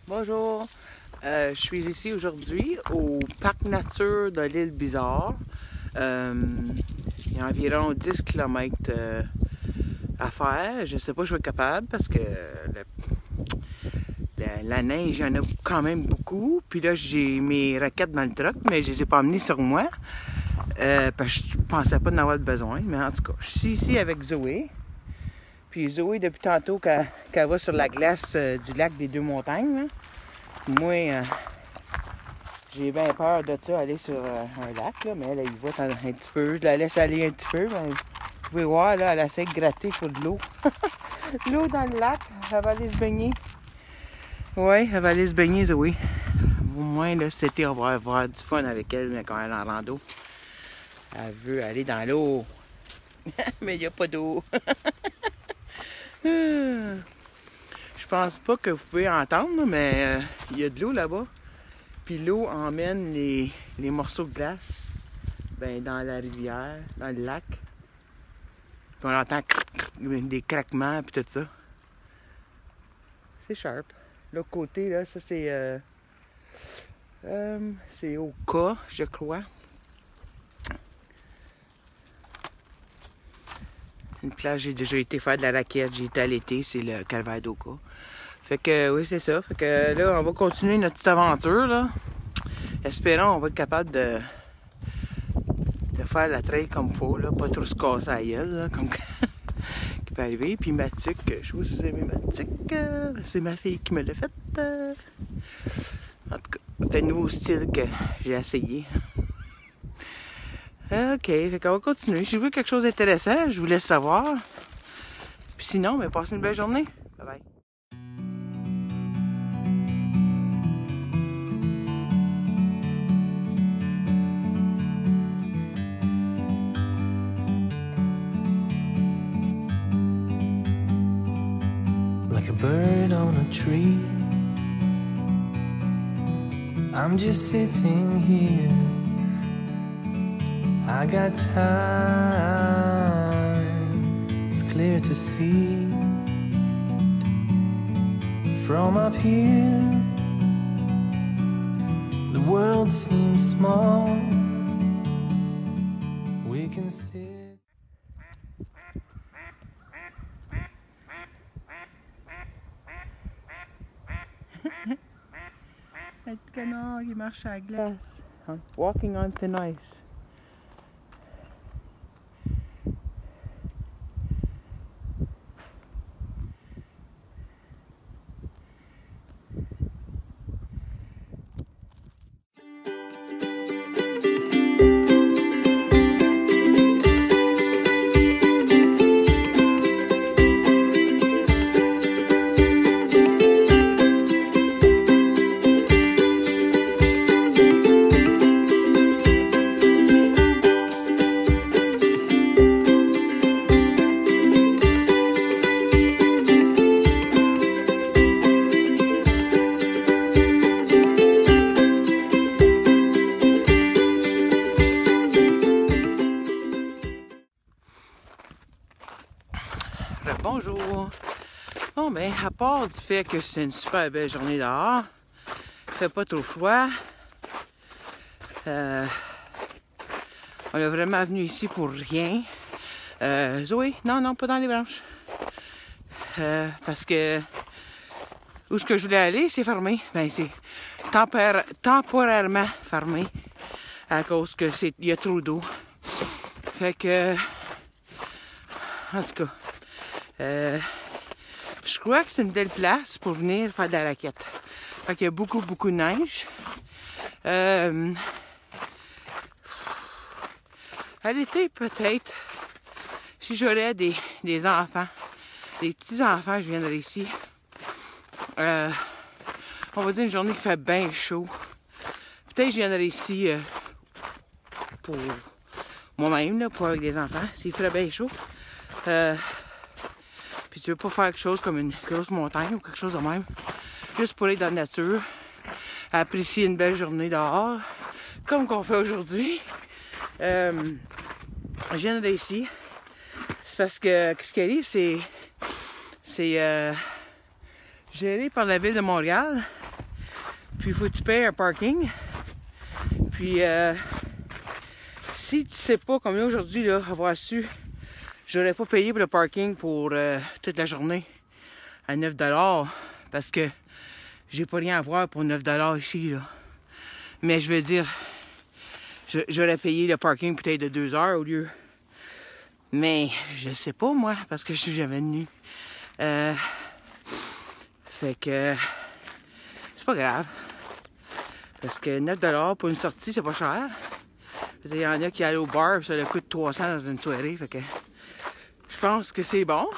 Bonjour, je suis ici aujourd'hui au parc nature de l'île Bizarre. Il y a environ 10 km à faire. Je ne sais pas si je vais être capable parce que la neige, il y en a quand même beaucoup. Puis là, j'ai mes raquettes dans le truck, mais je ne les ai pas amenées sur moi. Parce que je ne pensais pas d'en avoir besoin. Mais en tout cas, je suis ici avec Zoé. Puis Zoé, depuis tantôt qu'elle va sur la glace du lac des Deux-Montagnes. Hein. Moi, j'ai bien peur de ça, aller sur un lac, là, mais elle y va un petit peu. Je la laisse aller un petit peu. Ben, vous pouvez voir, là, elle essaie de gratter pour de l'eau. L'eau dans le lac, elle va aller se baigner. Oui, elle va aller se baigner, Zoé. Au moins, là, cet été, on va avoir du fun avec elle, mais quand elle est en rando. Elle veut aller dans l'eau. Mais il n'y a pas d'eau. Je pense pas que vous pouvez entendre, mais il y a de l'eau là-bas. Puis l'eau emmène les morceaux de glace dans la rivière, dans le lac. Puis on entend des craquements puis tout ça. C'est sharp. L'autre côté, là, ça c'est au cas, je crois. Une plage, j'ai déjà été faire de la raquette, j'ai été à l'été, c'est le Calvaire d'Oka. Fait que oui, c'est ça. Fait que là, on va continuer notre petite aventure, là. Espérons qu'on va être capable de faire la trail comme il faut, là. Pas trop se casser la gueule, là, comme qui peut arriver. Puis ma tique, je sais pas si vous aimez ma tique. C'est ma fille qui me l'a faite. En tout cas, c'est un nouveau style que j'ai essayé. OK, fait qu'on va continuer. Si vous voulez quelque chose d'intéressant, je vous laisse savoir. Puis sinon, passez une belle journée. Bye bye. Like a bird on a tree, I'm just sitting here. I got time, it's clear to see. From up here, the world seems small. We can sit. Un petit canard qui marche à la glace. Walking on thin ice. Bonjour! Bon à part du fait que c'est une super belle journée dehors, il fait pas trop froid, on est vraiment venu ici pour rien. Zoé, non, pas dans les branches. Parce que où ce que je voulais aller, c'est fermé. C'est temporairement fermé à cause que il y a trop d'eau. Fait que, en tout cas, je crois que c'est une belle place pour venir faire de la raquette. Fait qu'il y a beaucoup de neige. À l'été, peut-être, si j'aurais des enfants, des petits-enfants, je viendrais ici. On va dire une journée qui fait bien chaud. Peut-être que je viendrais ici pour moi-même, là, pour avec des enfants, s'il ferait bien chaud. Puis tu veux pas faire quelque chose comme une grosse montagne ou quelque chose de même. Juste pour être dans la nature, apprécier une belle journée dehors, comme qu'on fait aujourd'hui. Je viens d'ici. C'est parce que ce qui arrive, c'est géré par la ville de Montréal. Puis il faut que tu payes un parking. Puis si tu sais pas, comme là aujourd'hui, là, avoir su, j'aurais pas payé pour le parking pour toute la journée à 9$. Parce que j'ai pas rien à voir pour 9$ ici, là. Mais je veux dire, j'aurais payé le parking peut-être de 2 heures au lieu. Mais je sais pas, moi, parce que je suis jamais venu. Fait que c'est pas grave. Parce que 9$ pour une sortie, c'est pas cher. Il y en a qui allent au bar, ça leur coûte 300 dans une soirée. Fait que je pense que c'est bon.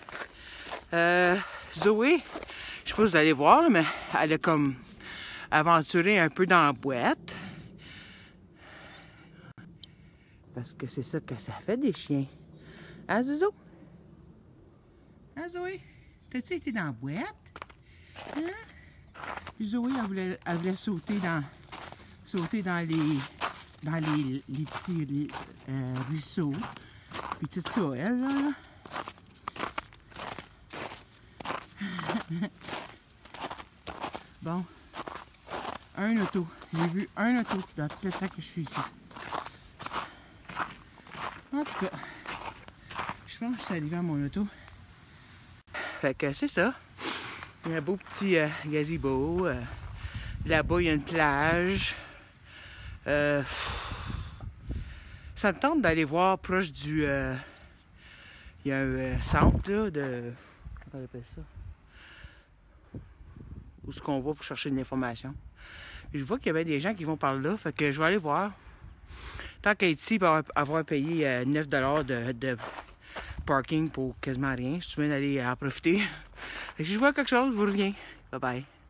Zoé, je sais pas si vous allez voir, mais elle a comme aventuré un peu dans la boîte. Parce que c'est ça que ça fait des chiens. Hein, Zozo? Hein, Zoé? T'as-tu été dans la boîte? Hein? Puis Zoé, elle voulait sauter dans les petits ruisseaux. Puis tout ça, elle, là. Bon. Un auto. J'ai vu un auto dans tout le temps que je suis ici. En tout cas, je pense que je suis arrivé à mon auto. Fait que c'est ça. Il y a un beau petit gazebo. Là-bas, il y a une plage. Ça me tente d'aller voir proche du... il y a un centre, là, de... Comment on appelle ça? Où est-ce qu'on va pour chercher de l'information. Je vois qu'il y avait des gens qui vont par là. Fait que je vais aller voir. Tant qu'à être ici, pour avoir payé 9$ de parking pour quasiment rien, je suis bien d'aller en profiter. Fait que si je vois quelque chose, je vous reviens. Bye bye.